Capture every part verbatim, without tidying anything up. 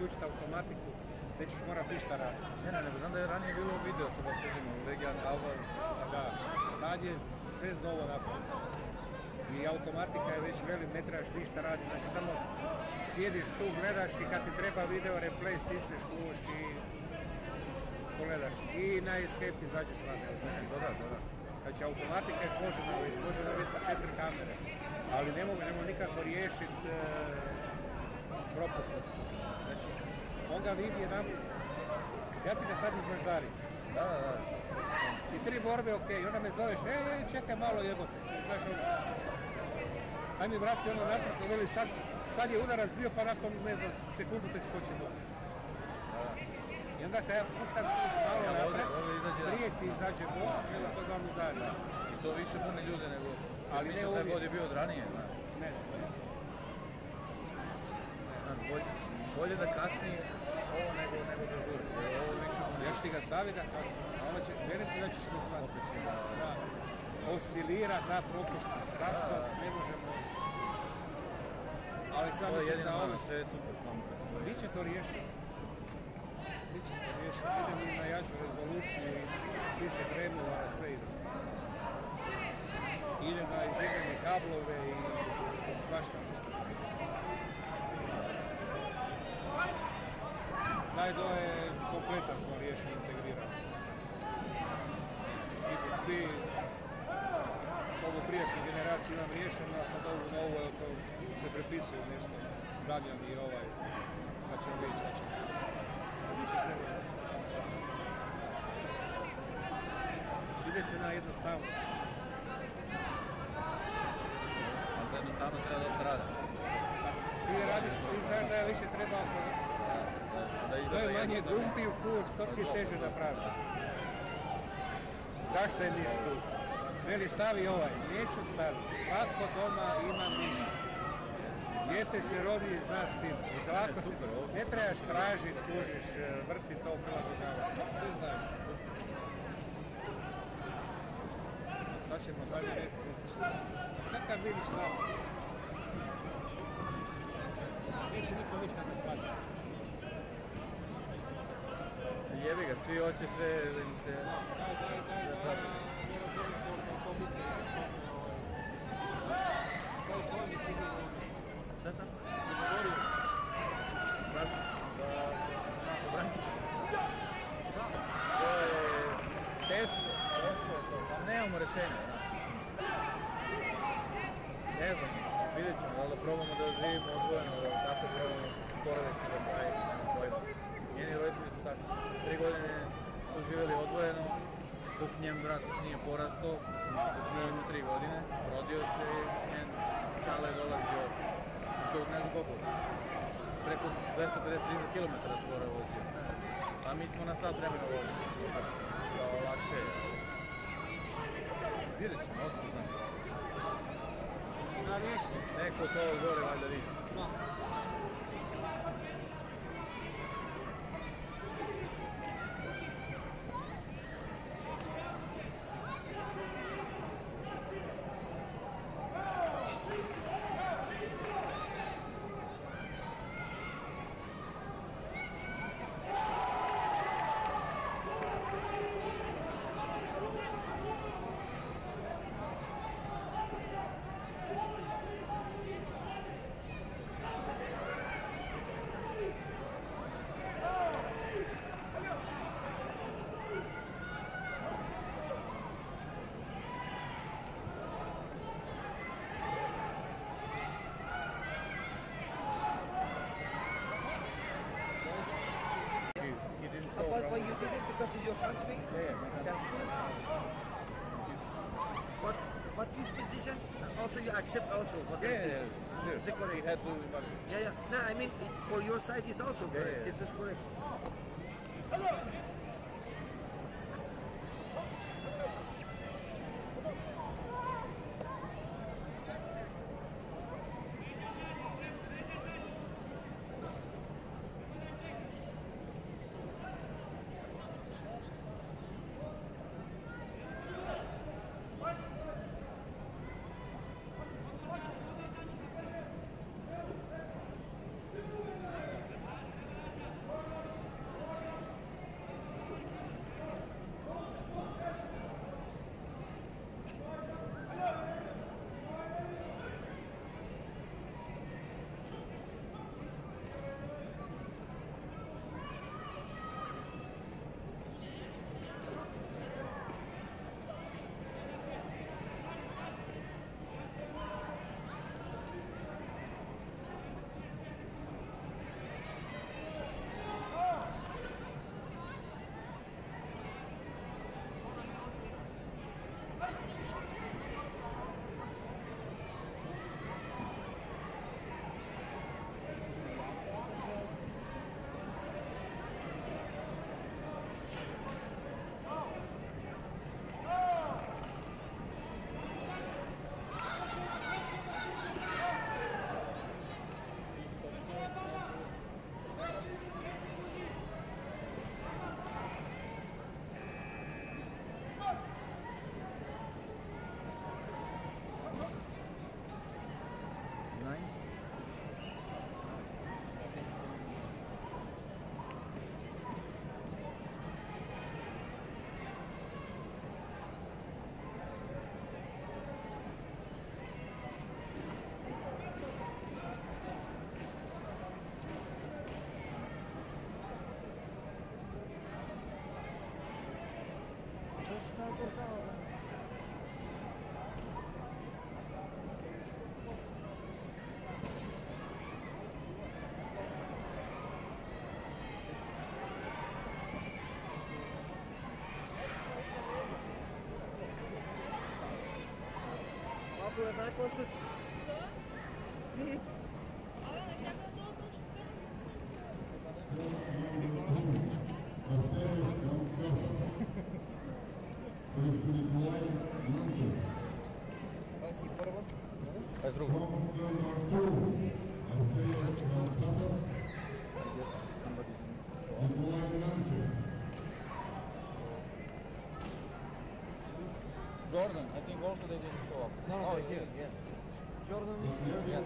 uključiti automatiku, nećeš morat ništa raditi. Ne, ne, nego znam da je ranije bilo video sa baš uzimao, Legian, Alvar. Da, sad je sve novo napravljeno. I automatika je već velim, ne trebaš ništa raditi, znači samo sjediš tu, gledaš i kad ti treba video replay stisneš kuš i pogledaš. I na escape izađeš van. To da, to da. Znači automatika je složena, je složena već sa četiri kamere, ali ne mogu, ne mogu nikako riješiti e, propusnost. Znači, on ga vidi jedan, ja ti ga sad izmaždarim. Da, da, da. I tri borbe, ok, i onda me zoveš, ej, ej, čekaj malo jebote. Znaš, ono, aj mi vrati ono natrag, veli sad, sad je udarac bio pa nakon, ne znam, sekundu tek skoči dole. I onda kad ja puštam malo Ja, napred, ovdje, ovdje izađe, prije ti izađe bol, nego što ga on udari. I to više pune ljude nego... Ali ne mislim uvijek. da god je bio od ranije, znaš. Ne. Znaš, bolje, bolje da kasnije ovo nego, nego da žuri. Jer ovo više pune... Ja ću ti ga staviti da kasnije, a ono će, vjerujte da ćeš to znati. Opet će da... Da. Oscilira na propusnost, zašto ne možemo... Ali sam To je se jedino sa ono, ovim, sve je super samo kad stoji. bit će to riješeno. Bit će to riješeno, idemo i na jaču rezoluciju i više fremova, a sve ide. Ide na izbjeganje kablove i svašta nešto. Najdo je kompletan smo riješili, integrirani. I ti ovu prijašnju generaciju imam riješeno, a sad ovu novu to se prepisuje nešto. Damjan i ovaj, pa ćemo vidjeti šta će. Biće sve. Ide se na jednostavnost. Ali za jednostavnost treba dosta rada. Ti radiš, ti znaš da je više treba Da što je manje gumbi u kuć, to ti je teže napraviti. Zašto je niš tu? Veli stavi ovaj, neću staviti. Svatko doma ima niš. Dijete se rodi i zna s tim. I lako se, ne trebaš tražiti, kužiš, vrti to prilagođavati. Sve znaš. Sad ćemo dalje reći. Kakav vidiš tamo? Neće niko ništa ne plati. Jebi ga, svi hoće sve da im se... Daj, daj, daj, daj. Kaj je stvarno s tim govorio? Šta šta? S tim govorio? Zašto? Da... Da braniti se. To je... Teško, teško je to. Pa nemamo rješenja. Ne znam, vidjet ćemo, da li da probamo da živimo odvojeno, da tako probamo poroditi da pravimo, nema pojma. Njeni roditelji su tako, tri godine su živjeli odvojeno, dok njen brat nije porastao, dok nije imao tri godine, rodio se i njen Čale je dolazio, to ne znam koliko, preko dvesta pedeset do tristo kilometara skoro je vozio. A mi smo na sat vremena vozili, kao lakše je. Vidjet ćemo, otko znam. Na riješiti. Neko to gore valjda vidi. No. But, but you did it because of your country? Yeah, yeah. That's But, but this decision, also you accept also? What Yeah, they yeah, did. yeah. Is it correct? We had to... Yeah, yeah. No, I mean, for your side is also correct. yeah. This is correct. Biraz daha kostür. Bir. Спасибо, първо. А с друго? Jordan, I think also they didn't show up. No, no, oh, they here. did, yes. Jordan. Yes.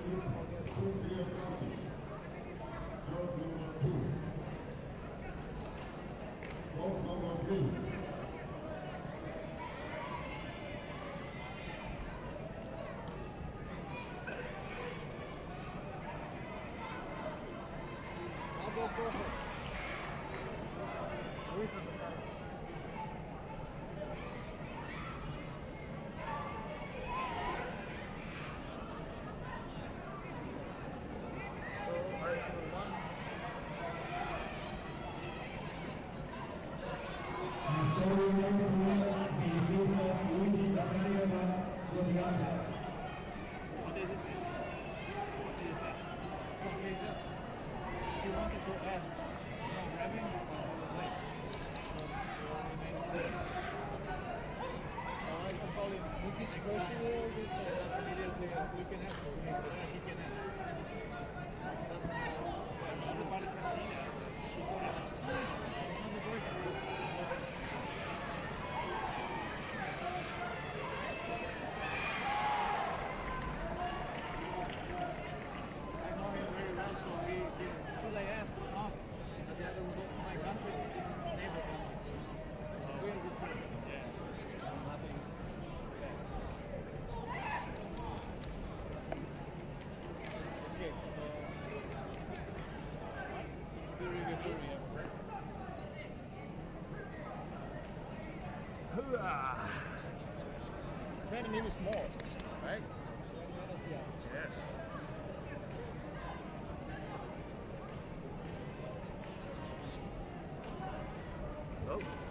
I'll go for it. Luis is the guy. So, Article one. What did he say? What did he say? He just, he wanted to ask, you know, grabbing, but he was late. So, he made it short. So I can call him. Bu kişi koşuyor. Immediately, we can ask for him, so he can ask. Everybody can see that. She got it. It's not the voice. I know him very well, so we did. Should I ask or not? But the other will go to my country. This is a neighbor country, so we are good friends. Yeah. Nothing. Okay, so it should be really good. Yeah. Twenty minutes more, right? Twenty minutes, yeah. Yes. Oh.